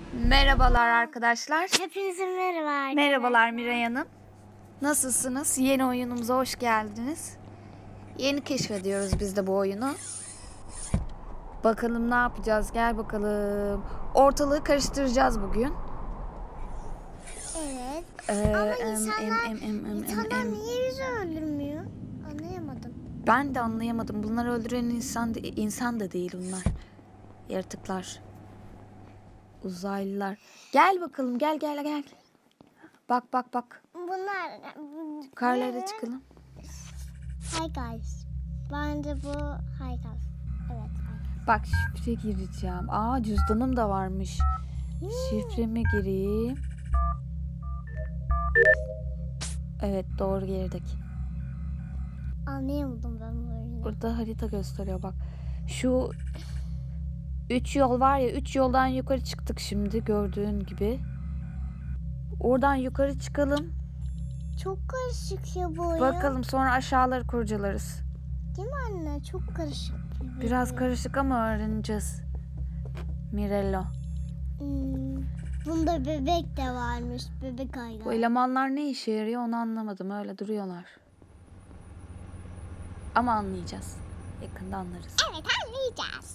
Merhabalar arkadaşlar. Hepinize merhaba arkadaşlar. Merhabalar Miray Hanım. Nasılsınız? Yeni oyunumuza hoş geldiniz. Yeni keşfediyoruz biz de bu oyunu. Bakalım ne yapacağız? Gel bakalım. Ortalığı karıştıracağız bugün. Evet. Ama insanlar niye yüzü öldürmüyor? Anlayamadım. Ben de anlayamadım. Bunları öldüren insan da değil bunlar. Yaratıklar. Uzaylılar. Gel bakalım. Gel. Bak. Bunlar... Yukarılara çıkalım. Hi guys. Bence bu hi guys. Evet. Bak şifre gireceğim. Cüzdanım da varmış. Şifremi gireyim. Evet doğru girdik. Anlayamadım ben bu oyunu. Burada harita gösteriyor bak. Şu 3 yol var ya, 3 yoldan yukarı çıktık şimdi gördüğün gibi. Oradan yukarı çıkalım. Çok karışık ya bu oyun. Bakalım sonra aşağıları kurcalarız. Değil mi anne? Çok karışık. Biraz karışık ama öğreneceğiz. Mirello. Bunda bebek de varmış. Bebek Bu hayvan. elemanlar ne işe yarıyor onu anlamadım. Öyle duruyorlar. Ama anlayacağız. Yakında anlarız. Evet anlayacağız.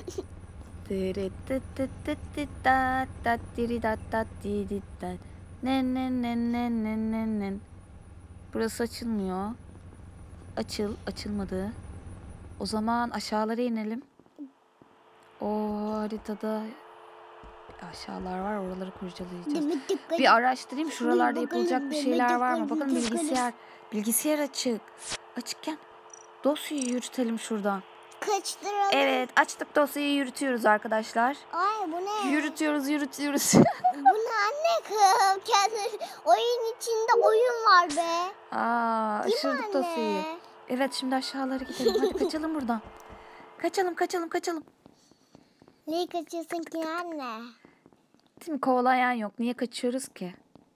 Burası açılmıyor. Açılmadı. O zaman aşağılara inelim. O haritada aşağılar var, oraları kurcalayacağız. Bir araştırayım şuralarda yapılacak bir şeyler var mı? Bakın bilgisayar açık. Açıkken dosyayı yürütelim şuradan. Kaçtıralım. Evet, açtık dosyayı yürütüyoruz arkadaşlar. Ay bu ne? Yürütüyoruz. Bu ne anne kız? Kendi oyun içinde oyun var be. Aşırdık anne? dosyayı. Evet, şimdi aşağılara gidelim. Hadi kaçalım buradan. Kaçalım. Niye kaçıyorsun ki anne? Değil mi? Kovalayan yok. Niye kaçıyoruz ki?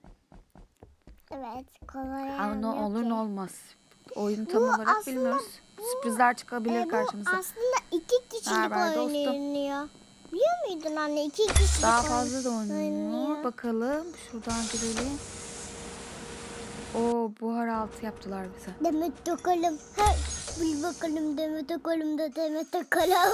Evet kolay. Ne olur ne olmaz. Oyunu tam Bu olarak aslında- bilmiyoruz. Sürprizler çıkabilir Bu karşımıza. aslında 2 kişilik Haber dostum. oynanıyor. Biliyor muydun anne? 2 kişilik Daha fazla da oynanıyor. oynanıyor. Bakalım şuradan gidelim. Buhar altı yaptılar bize. Demet bakalım. Hey, bil bakalım Demet bakalım da Demet bakalım.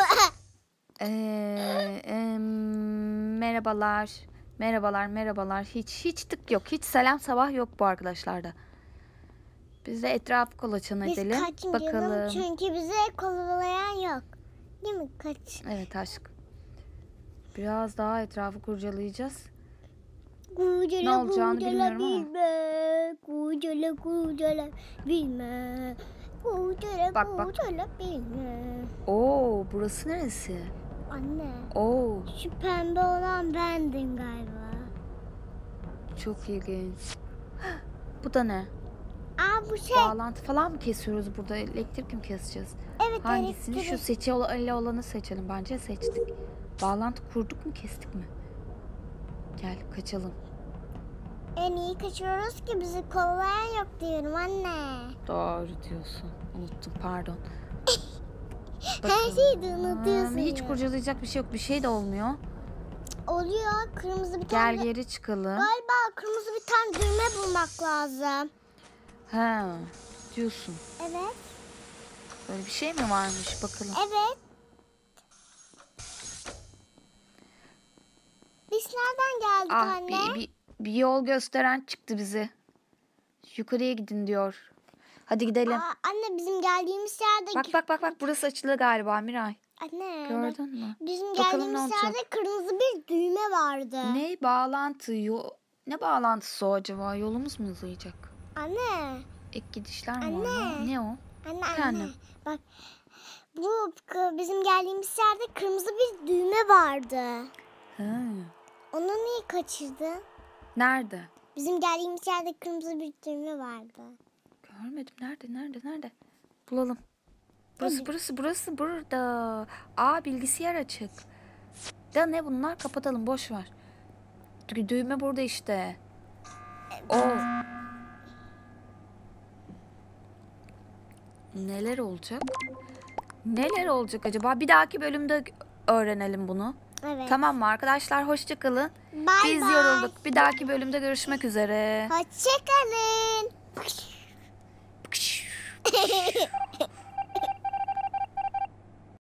Merhabalar. Hiç tık yok. Hiç selam sabah yok bu arkadaşlarda. Biz de etrafı kolaçan Biz edelim. kaçın Bakalım. canım çünkü bize kovalayan yok. Değil mi? Kaç. Evet aşk. Biraz daha etrafı kurcalayacağız. Kucala, Ne olacağını bilmiyorum ama. bilme. Kucala bilme. Bak. Kucala bilme. Burası neresi? Anne. Şu Pembe olan bendim galiba. çok ilginç. Bu da ne? Bu şey. Bağlantı falan mı kesiyoruz burada? Elektrik mi keseceğiz? Evet Hangisini? elektrik. Şu seçili olanı seçelim. Bence seçtik. Bağlantı kurduk mu kestik mi? Gel kaçalım. En iyi kaçıyoruz ki bizi kovalayan yok diyorum anne. Doğru diyorsun. Unuttum pardon. Her şeyi de unutuyorsun Hiç ya. kurcalayacak bir şey yok. Bir şey de olmuyor. Oluyor. Kırmızı bir Gel tane. geri çıkalım. Galiba kırmızı bir tane düğme bulmak lazım. Diyorsun. Evet. Böyle bir şey mi varmış bakalım. Evet. Biz nereden geldik anne? Bir yol gösteren çıktı bize. Yukarıya gidin diyor. Hadi gidelim. Anne bizim geldiğimiz yerde... Bak burası açıldı galiba Miray. Anne. Gördün mü? Bizim Bakalım geldiğimiz ne olacak? yerde kırmızı bir düğme vardı. Ne bağlantı? Ne bağlantısı o acaba? Yolumuz mu uzayacak? Anne. Ek gidişler mi Anne. var? Ne o? Anne. Efendim? Bak. Bu bizim geldiğimiz yerde kırmızı bir düğme vardı. Onu niye kaçırdın? Nerede? Bizim geldiğimiz yerde kırmızı bir düğme vardı. Görmedim. Nerede? Bulalım. Burası burada. Bilgisayar açık. Ya ne bunlar? Kapatalım boş ver. Düğme burada işte. Neler olacak? Neler olacak acaba? Bir dahaki bölümde öğrenelim bunu. Evet. Tamam mı arkadaşlar? Hoşça kalın. Bay Biz bay. yorulduk. Bir dahaki bölümde görüşmek üzere. Hoşçakalın.